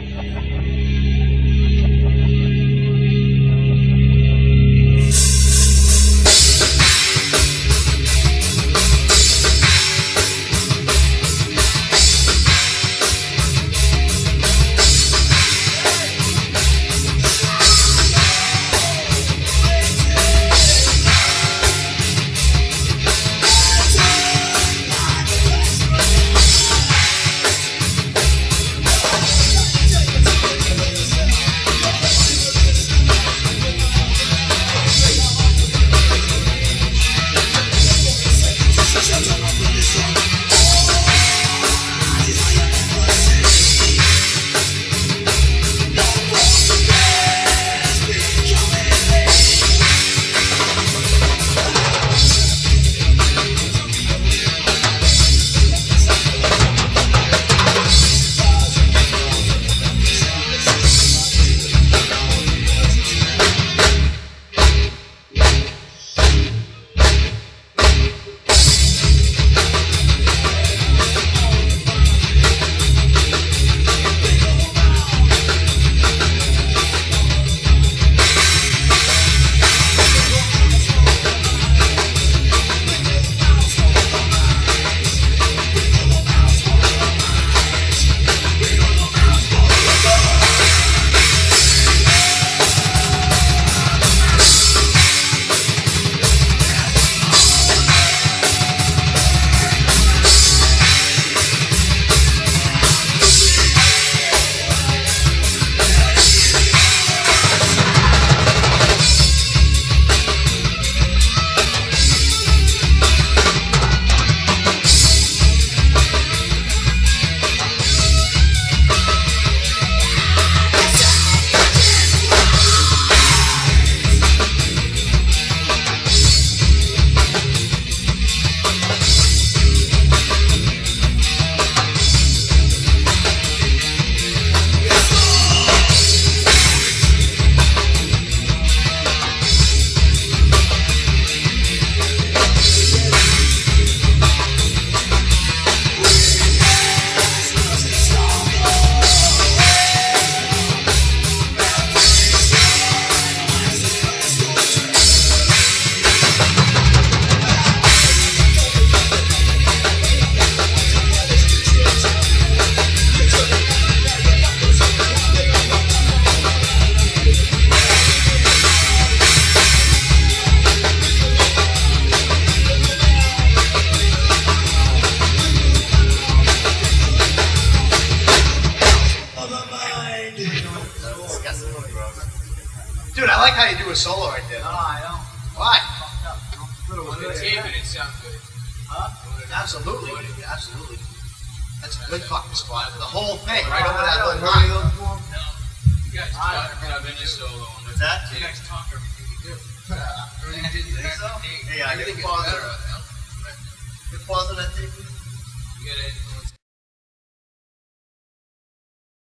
Dude, I like how you do a solo right there. No, I don't. Why? On the tape and it sounds good. Huh? Absolutely. Absolutely. That's a good fucking spot. The whole thing, right over that little line. No. You guys talk about in a solo. What's that? You guys talk everything you do. You think so? Hey, I get pause on that tape. You gotta influence